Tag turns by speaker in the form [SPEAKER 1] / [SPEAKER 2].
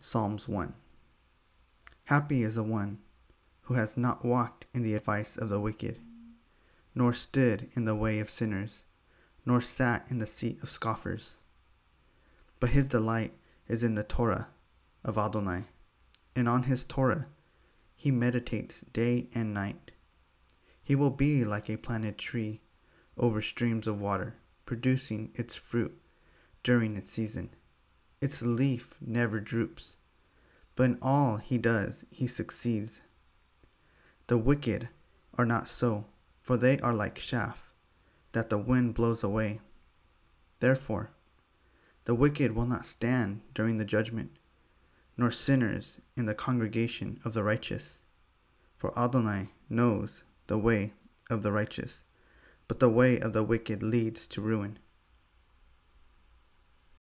[SPEAKER 1] Psalms 1. Happy is the one who has not walked in the advice of the wicked, nor stood in the way of sinners, nor sat in the seat of scoffers. But his delight is in the Torah of Adonai, and on his Torah he meditates day and night. He will be like a planted tree over streams of water, producing its fruit during its season. Its leaf never droops, but in all he does he succeeds. The wicked are not so, for they are like chaff that the wind blows away. Therefore, the wicked will not stand during the judgment, nor sinners in the congregation of the righteous. For Adonai knows the way of the righteous, but the way of the wicked leads to ruin.